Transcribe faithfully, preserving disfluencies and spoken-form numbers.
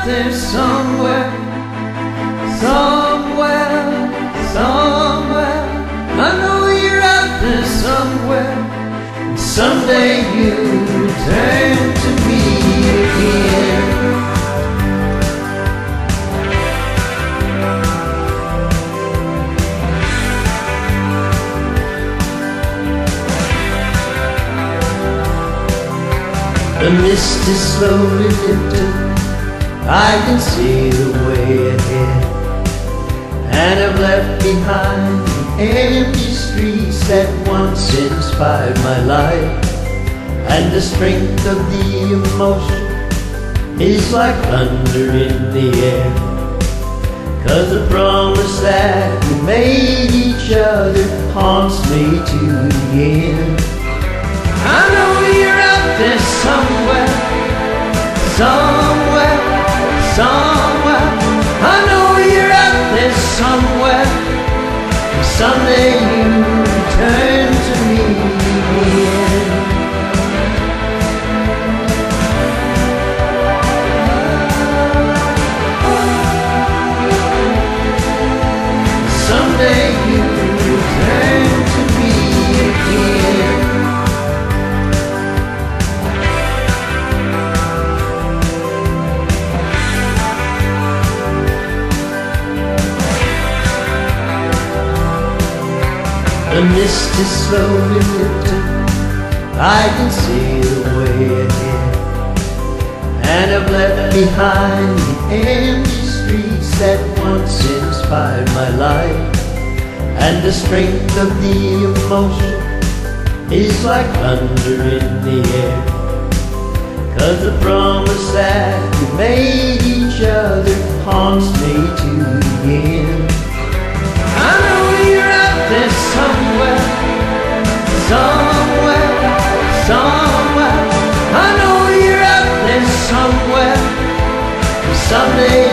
there somewhere, somewhere, somewhere. I know you're out there somewhere, and someday you'll return to me again. The mist is slowly lifting, I can see the way ahead, and I've left behind the empty streets that once inspired my life. And the strength of the emotion is like thunder in the air, 'cause the promise that we made each other haunts me to the end. I know you're out there somewhere, somewhere, somewhere. I know you're out there somewhere, and someday you'll return to me again. Someday you'll return to me again. The mist is slowly lifting, I can see the way ahead, and I've left behind the empty streets that once inspired my life. And the strength of the emotion is like thunder in the air, 'cause the promise that we made each other haunts me to the end. I know you're out there somewhere, somewhere, somewhere. I know you're out there somewhere, someday